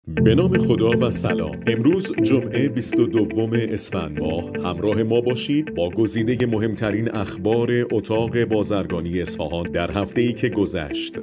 به نام خدا و سلام. امروز جمعه 22 اسفند ماه همراه ما باشید با گزیده مهمترین اخبار اتاق بازرگانی اصفهان در هفته‌ای که گذشت.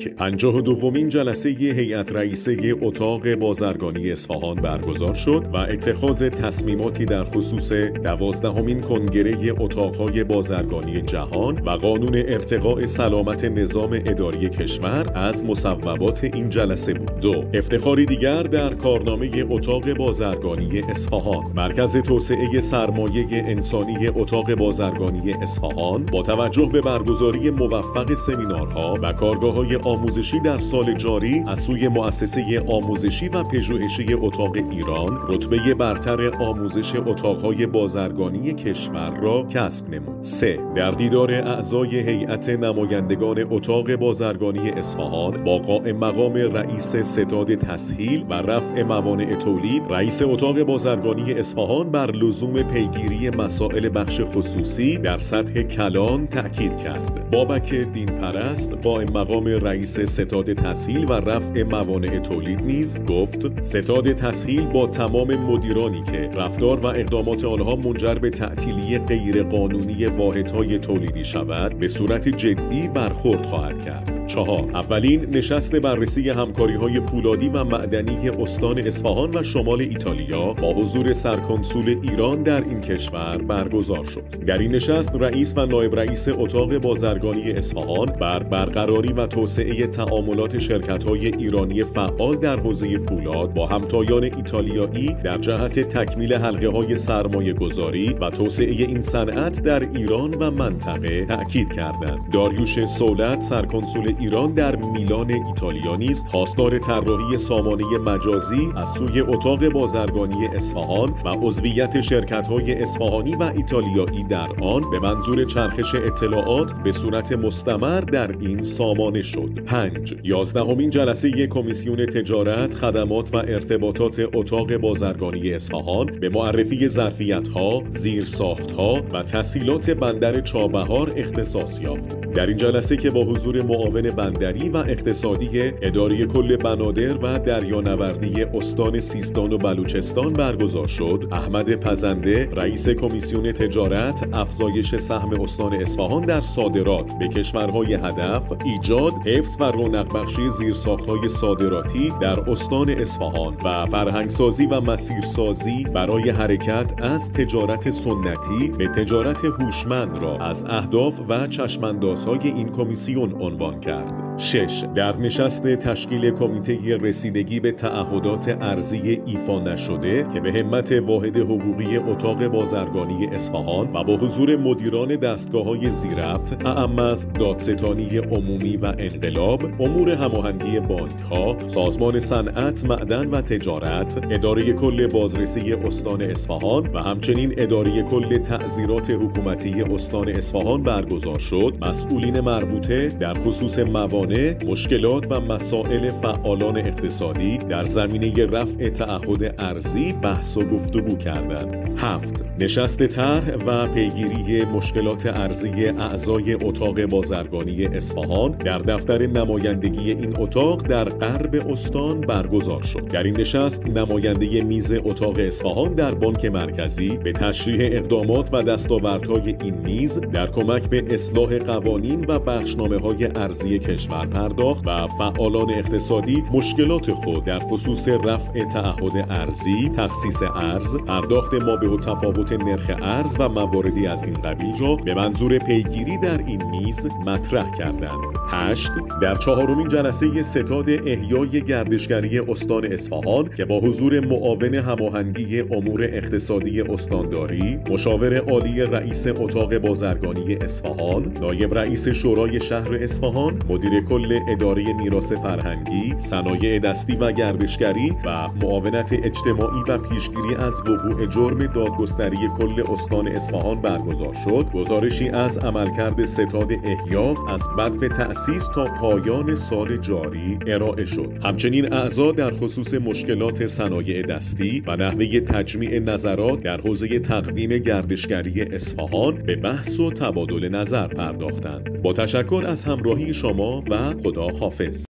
52مین جلسه هیئت رئیسه اتاق بازرگانی اصفهان برگزار شد و اتخاذ تصمیماتی در خصوص 12مین کنگره اتاقهای بازرگانی جهان و قانون ارتقاء سلامت نظام اداری کشور از مصوبات این جلسه بود. 2. افتخاری دیگر در کارنامه اتاق بازرگانی اصفهان. مرکز توسعه سرمایه انسانی اتاق بازرگانی اصفهان با توجه به برگزاری موفق سمینارها و کارگاه‌های آموزشی در سال جاری از سوی مؤسسه آموزشی و پژوهشی اتاق ایران رتبه برتر آموزش اتاقهای بازرگانی کشور را کسب نمود. 3. در دیدار اعضای هیئت نمایندگان اتاق بازرگانی اصفهان با قائم مقام رئیس ستاد تسهیل و رفع موانع تولید، رئیس اتاق بازرگانی اصفهان بر لزوم پیگیری مسائل بخش خصوصی در سطح کلان تأکید کرد. بابک دین پرست قائم مقام رئیس ستاد تسهیل و رفع موانع تولید نیز گفت ستاد تسهیل با تمام مدیرانی که رفتار و اقدامات آنها منجر به تعطیلی غیرقانونی واحدهای تولیدی شود به صورت جدی برخورد خواهد کرد. 4. اولین نشست بررسی همکاری‌های فولادی و معدنی استان اصفهان و شمال ایتالیا با حضور سرکنسول ایران در این کشور برگزار شد. در این نشست رئیس و نایب رئیس اتاق بازرگانی اصفهان بر برقراری و توسعه تعاملات شرکت‌های ایرانی فعال در حوزه فولاد با همتایان ایتالیایی در جهت تکمیل حلقه‌های سرمایه‌گذاری و توسعه این صنعت در ایران و منطقه تأکید کردند. داریوش سولت سرکنسول ایران در میلان ایتالیا نیز خواستار طراحی سامانه مجازی از سوی اتاق بازرگانی اصفهان و عضویت شرکت‌های اصفهانی و ایتالیایی در آن به منظور چرخش اطلاعات به صورت مستمر در این سامانه شد. 5. 11مین جلسه کمیسیون تجارت، خدمات و ارتباطات اتاق بازرگانی اصفهان به معرفی ظرفیت‌ها، زیرساخت‌ها و تسهیلات بندر چابهار اختصاص یافت. در این جلسه که با حضور معاون بندری و اقتصادی اداره کل بنادر و دریانوردی استان سیستان و بلوچستان برگزار شد، احمد پزنده رئیس کمیسیون تجارت، افزایش سهم استان اصفهان در صادرات به کشورهای هدف، ایجاد، حفظ و رونق بخشی زیرساخت‌های صادراتی در استان اصفهان و فرهنگسازی و مسیرسازی برای حرکت از تجارت سنتی به تجارت هوشمند را از اهداف و چشم‌اندازهای این کمیسیون عنوان کرد. 6. در نشست تشکیل کمیته رسیدگی به تعهدات ارضی ایفا نشده که به همت واحد حقوقی اتاق بازرگانی اصفهان و با حضور مدیران دستگاه‌های زیربط اعم از دادستانی عمومی و انقلاب، امور هماهنگی بانک‌ها، سازمان صنعت، معدن و تجارت، اداره کل بازرسی استان اصفهان و همچنین اداره کل تعزیرات حکومتی استان اصفهان برگزار شد، مسئولین مربوطه در خصوص موانع، مشکلات و مسائل فعالان اقتصادی در زمینه رفع تعهد ارضی بحث و گفتگو کردند. 7. نشست طرح و پیگیری مشکلات ارضی اعضای اتاق بازرگانی اصفهان در دفتر نمایندگی این اتاق در غرب استان برگزار شد. در این نشست نماینده میز اتاق اصفهان در بانک مرکزی به تشریح اقدامات و دستاوردهای این میز در کمک به اصلاح قوانین و بخشنامه‌های ارضی کشور پرداخت و فعالان اقتصادی مشکلات خود در خصوص رفع تعهد ارضی، تخصیص ارز، پرداخت مابه و تفاوت نرخ ارز و مواردی از این قبیل را به منظور پیگیری در این میز مطرح کردند. 8. در 4مین جلسه ستاد احیای گردشگری استان اصفهان که با حضور معاون هماهنگی امور اقتصادی استانداری، مشاور عالی رئیس اتاق بازرگانی اصفهان، نایب رئیس شورای شهر اصفهان، مدیر کل اداره میراث فرهنگی، صنایع دستی و گردشگری و معاونت اجتماعی و پیشگیری از وقوع جرم دادگستری کل استان اصفهان برگزار شد، گزارشی از عملکرد ستاد احیا از بدو تأسیس تا پایان سال جاری ارائه شد. همچنین اعضا در خصوص مشکلات صنایع دستی و نحوه تجمیع نظرات در حوزه تقویم گردشگری اصفهان به بحث و تبادل نظر پرداختند. با تشکر از همراهی شما و خدا حافظ.